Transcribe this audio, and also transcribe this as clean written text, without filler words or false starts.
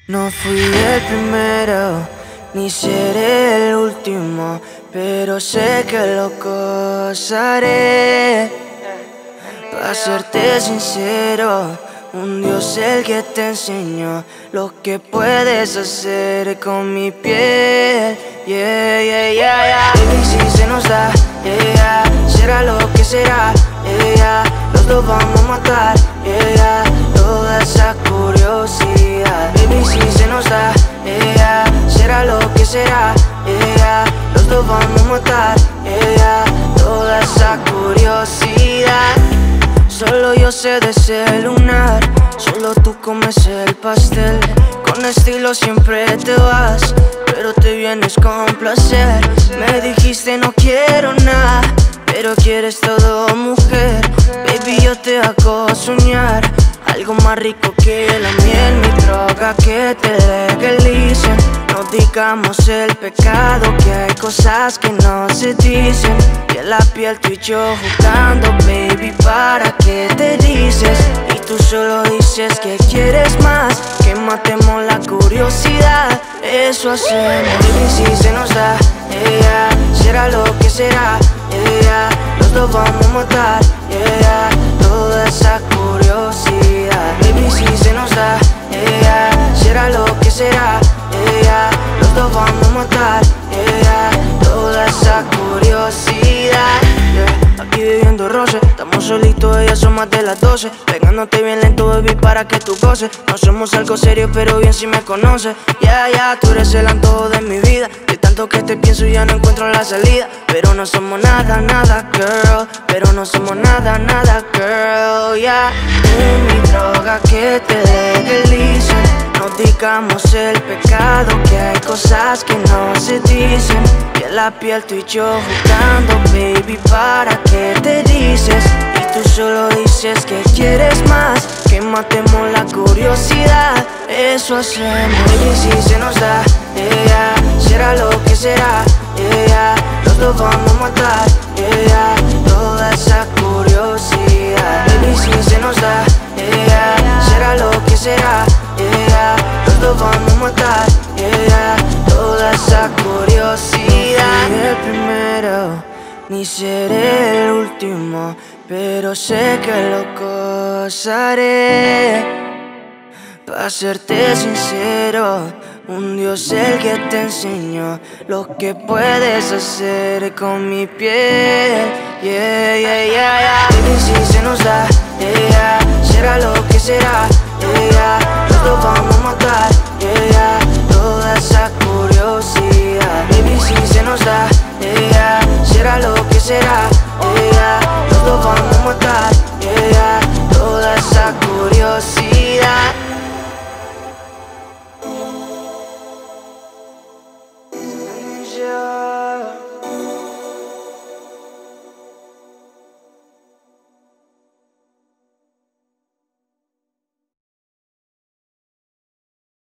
No fui el primero, ni seré el último, pero sé que lo gozaré. Para serte sincero, un Dios el que te enseñó lo que puedes hacer con mi piel. Yeah, yeah, yeah, yeah. Baby, si se nos da, yeah, será lo que será, yeah, los dos vamos a matar, yeah, toda esa curiosidad. Baby, si se nos da, yeah, será lo que será, yeah, los dos vamos a matar, yeah, toda esa curiosidad. Solo yo sé de ese lunar, solo tú comes el pastel. Con estilo siempre te vas, pero te vienes con placer. Me dijiste no quiero nada, pero quieres todo, mujer. Baby, yo te hago soñar algo más rico que la miel, mi droga que te legalicen. No digamos el pecado, que hay cosas que no se dicen. Piel a piel tú y yo jugando, baby, ¿para qué te dices? Y tú solo dices que quieres más, que matemos la curiosidad. Eso hacemos, baby, si se nos da, yeah, será lo que será, yeah, los dos vamos a matar, yeah, toda esa curiosidad. Baby, si se nos da, yeah, será lo que será, yeah, los dos vamos a matar, yeah, toda esa curiosidad. Yeah. Aquí viviendo roce, estamos solitos, ellas son más de las 12. Pegándote bien lento, baby, para que tú goces. No somos algo serio, pero bien si me conoces. Yeah, yeah, tú eres el antojo de mi vida. De tanto que te pienso ya no encuentro la salida. Pero no somos nada, nada, girl. Pero no somos nada, nada, girl, yeah. Mi droga que te legalicen. No digamos el pecado, que hay cosas que no se dicen. Piel a piel tú y yo jugando, baby, ¿para qué te dices? Y tú solo dices que quieres más, que matemos la curiosidad. Eso hacemos, baby, si se nos da, yeah, será lo que será, yeah, los dos vamos a matar, yeah, toda esa curiosidad. Baby, si se nos da, yeah, será lo que será, yeah, los dos vamos a matar, yeah, toda esa curiosidad. No fui el primero, ni seré el último, pero sé que lo gozaré. Para serte sincero, un Dios el que te enseñó lo que puedes hacer con mi piel. Yeah, yeah, yeah, yeah. Baby, si se nos da, yeah, será lo que será, yeah, los dos vamos a matar, yeah, toda esa curiosidad. Baby, si se nos da, yeah, será lo que será,